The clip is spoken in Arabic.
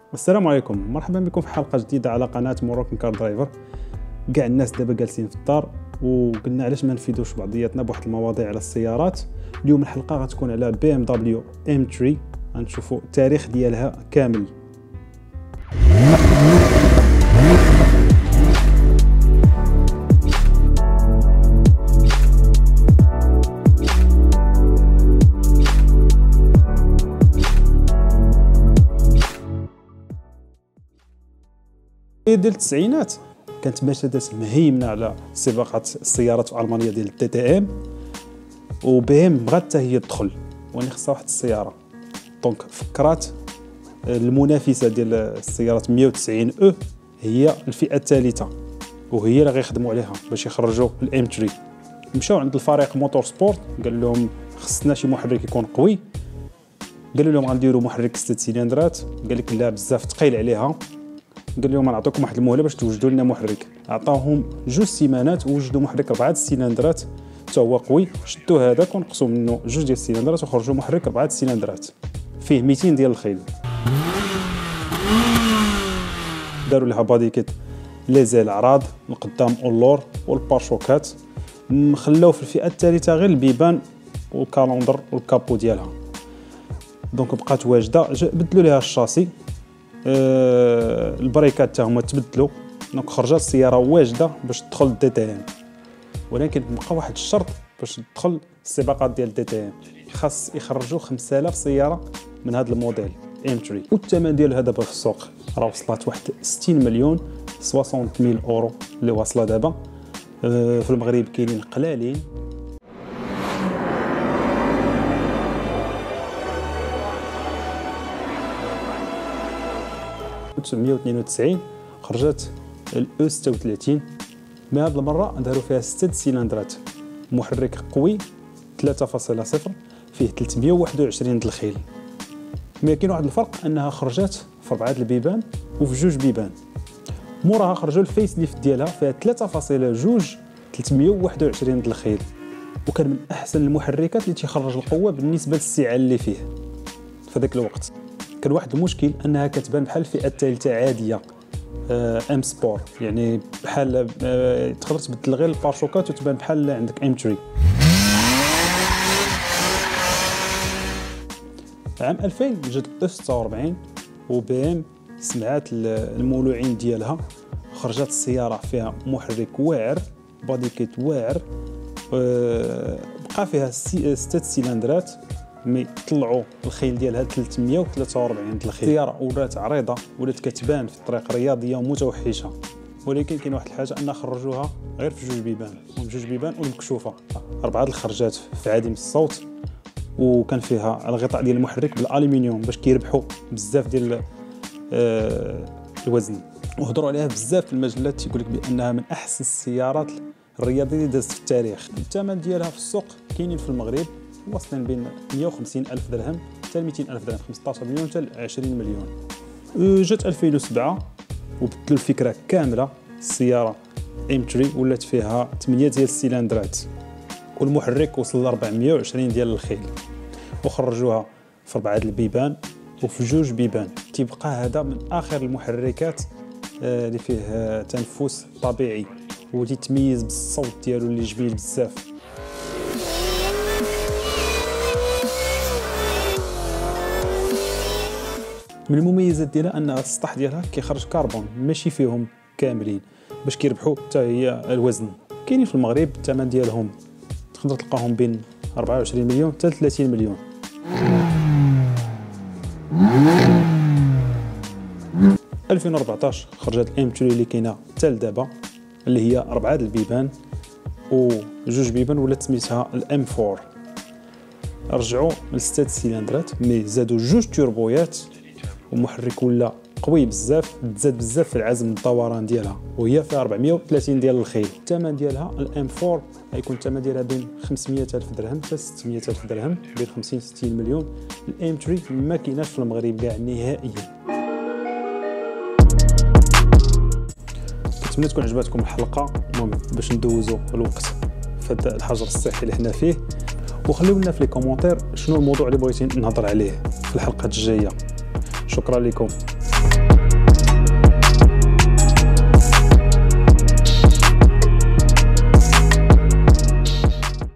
السلام عليكم، مرحبا بكم في حلقه جديده على قناه موروكان كار درايفر. كاع الناس دابا جالسين في الدار وقلنا علاش ما نفيدوش بعضياتنا بواحد المواضيع على السيارات. اليوم الحلقه غتكون على BMW M3، غنشوفوا التاريخ ديالها كامل. ديال التسعينات كانت مرسيدس مهيمنه على سباقات السيارات في المانيا ديال الدي تي ام، وبي ام بغات حتى هي تدخل وني خصها واحد السياره. دونك فكرات المنافسه ديال السيارات 190 او هي الفئه الثالثه، وهي اللي غيخدموا عليها باش يخرجوا الام 3. مشاو عند الفريق موتور سبورت قال لهم خصنا شي محرك يكون قوي. قالوا لهم غنديروا محرك 6 سيلندرات، قال لك لا بزاف ثقيل عليها. قال لهم نعطيكم واحد المهله باش توجدوا لنا محرك. عطاهم 2 سيمانات ووجدوا محرك 4 سيلندرات حتى هو قوي. شدوا هذاك ونقصوا منه 2 ديال السيلندرات وخرجوا محرك 4 سيلندرات فيه 200 ديال الخيل. داروا لها بادي كيت ليزيل اعراض القدام واللور والبارشوكات. خلاو في الفئه الثالثه غير البيبان والكالندر والكابو ديالها. دونك بقات واجده. بدلوا لها الشاسي، البريكات تا هما تبدلوا. دونك خرجت السياره واجده باش تدخل الدي تي ام، ولكن بقى واحد الشرط باش تدخل السباقات ديال الدي تي ام، خاص يخرجوا 5000 سياره من هذا الموديل ام 3. والثمن ديالها دابا في السوق راه وصلت واحد 60 مليون 60 ميل اورو اللي واصله دابا. في المغرب كاينين قلالين. في 1992 خرجت الاو 36، مي هاد المره داروا فيها 6 سيلندرات، محرك قوي 3.0 فيه 321 د الخيل. مي كاين واحد الفرق انها خرجت في 4 البيبان وفي 2 بيبان. موراها خرجوا الفيس ليفت ديالها فيها 3.2 321 د الخيل، وكان من احسن المحركات اللي تيخرج القوه بالنسبه للسعه اللي فيه في ذاك الوقت. كان واحد المشكل انها كتبان بحال الفئه الثالثه عاديه ام سبور، يعني بحال تقدر تبدل غير البارشوكات وتبان بحال عندك ام 3. عام 2000 جات اف 46 وبي ام سمعات المولوعين ديالها، خرجت السياره فيها محرك واعر بادي كيت واعر. بقى فيها 6 سيلندرات، مي طلعوا الخيل ديالها 343 د الخيل. السياره ولات عريضه، ولات كتبان في الطريق رياضيه ومتوحشه. ولكن كاين واحد الحاجه ان خرجوها غير في 2 بيبان، والمكشوفه 4 الخرجات في عديم الصوت، وكان فيها الغطاء ديال المحرك بالالومنيوم باش كيربحوا بزاف ديال الوزن. وهضروا عليها بزاف في المجلات، تيقول لك بانها من احسن السيارات الرياضيه اللي دازت في التاريخ. الثمن ديالها في السوق كاينين في المغرب واصلين بين 150 ألف درهم حتى 200 ألف درهم، 15 مليون حتى 20 مليون. جات 2007 وبدلوا الفكره كامله. السياره M3 ولات فيها 8 ديال السيلندرات، والمحرك وصل ل 420 ديال الخيل، وخرجوها في 4 البيبان وفي 2 بيبان. تيبقى هذا من اخر المحركات اللي فيه تنفس طبيعي، وتيتميز بالصوت ديالو اللي جميل بزاف. من المميزات ديالها ان السطح ديالها كيخرج كربون، ماشي فيهم كاملين باش كيربحوا حتى هي الوزن. كاينين في المغرب الثمن ديالهم تقدر تلقاهم بين 24 مليون حتى 30 مليون. في 2014 خرجت الام 3 اللي كاينه حتى لدابا، اللي هي 4 البيبان و2 بيبان، ولات سميتها الام 4. رجعوا من 6 سيلندرات، مي زادوا 2 توربويات، ومحرك ولا قوي بزاف، تزاد بزاف في العزم الدوران ديالها، وهي فيها 430 ديال الخيل. الثمن ديالها الام 4 غيكون الثمن ديالها بين 500 ألف درهم حتى 600 ألف درهم، بين 50 60 مليون. الام 3 ما كايناش في المغرب كاع نهائيا. كنتمنى تكون عجبتكم الحلقه. المهم باش ندوزوا الوقت في هذا الحجر الصحي اللي حنا فيه، وخليو لنا في لي كومونتير شنو الموضوع اللي بغيتين نهضر عليه في الحلقات الجايه. شكرا لكم. الناس.